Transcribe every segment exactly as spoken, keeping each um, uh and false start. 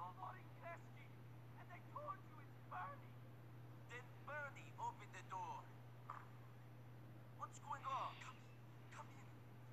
Говори Крески, and I told you it's Bernie. Then Bernie opened the door. What's going on? Come in, come in.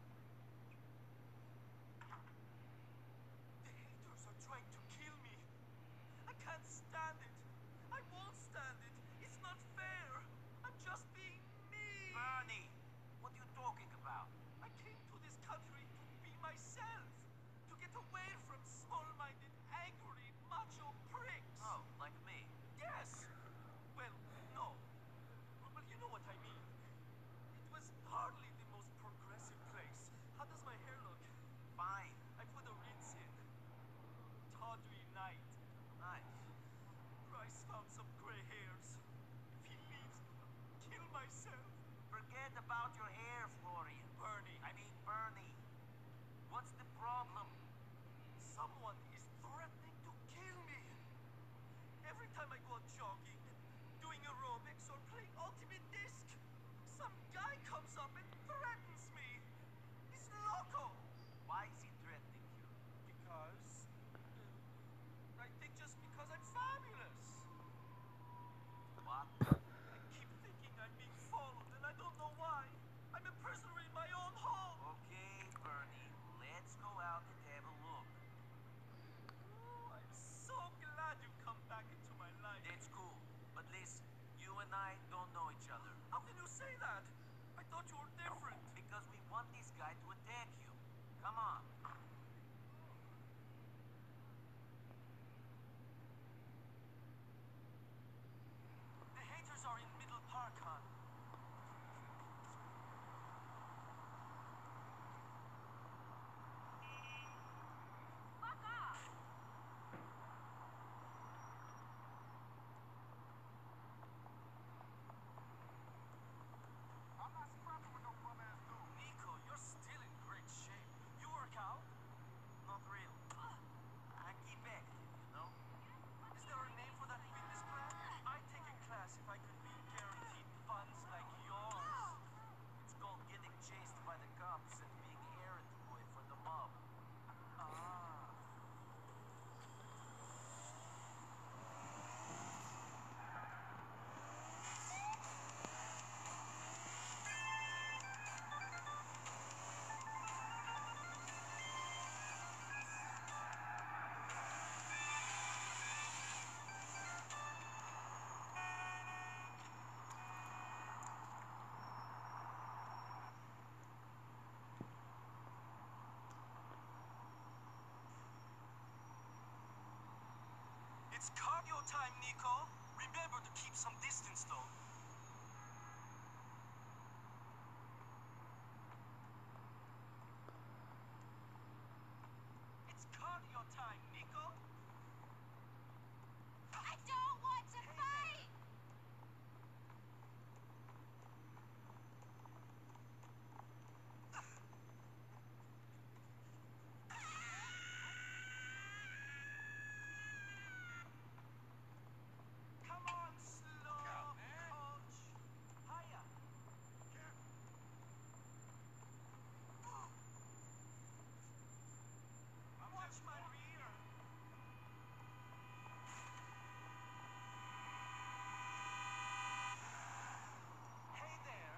The haters are trying to kill me. I can't stand it. I won't stand it. It's not fair. I'm just being me. Bernie, what are you talking about? I came to this country to be myself. To get away from small-minded, angry, macho pricks. Oh, like me. Yes. Well, no. Well, well, you know what I mean. It was hardly the most progressive place. How does my hair look? Fine. I put a rinse in. Tawdry night. Nice. Bryce found some gray hairs. If he leaves me, I'll kill myself. Forget about your hair, Florian. Bernie, I mean, Bernie. What's the problem? someone is threatening to kill me. Every time I go out jogging, doing aerobics, or playing Ultimate Disc, some guy comes up and threatens me. He's loco. Why is he threatening you? Because... uh, I think just because I'm fabulous. What? I keep thinking I'm being followed, and I don't know why. I'm a prisoner in my own home. Okay, Bernie. Let's go out and have a look. Oh, I'm so glad you come back into my life. That's cool. But listen, you and I don't know each other. How can you say that? I thought you were different. Because we want this guy to attack you. Come on. The haters are in Middle Park, hon. Fuck off! I'm not scrapping with no bum ass dude. Nico, you're still in great shape. You work out? Not real. I keep active, you know? Is there a name for that fitness plan? I'd take a class if I could be guaranteed funds like yours. It's called getting chased by the cops and being errand boy for the mob. Ah. It's cardio time, Nico. Remember to keep some distance, though. It's cardio time, Nico. I don't want to fight! Come on, slow Out, man. coach. Hiya. I'm Watch just my walking. rear. Hey there.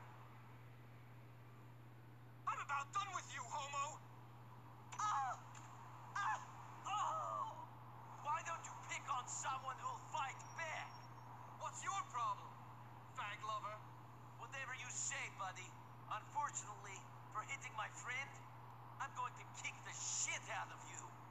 I'm about done with you, homo. Ah! Ah! Oh! Why don't you pick on someone who'll fight back? What's your problem, fag lover? Whatever you say, buddy. Unfortunately, for hitting my friend, I'm going to kick the shit out of you.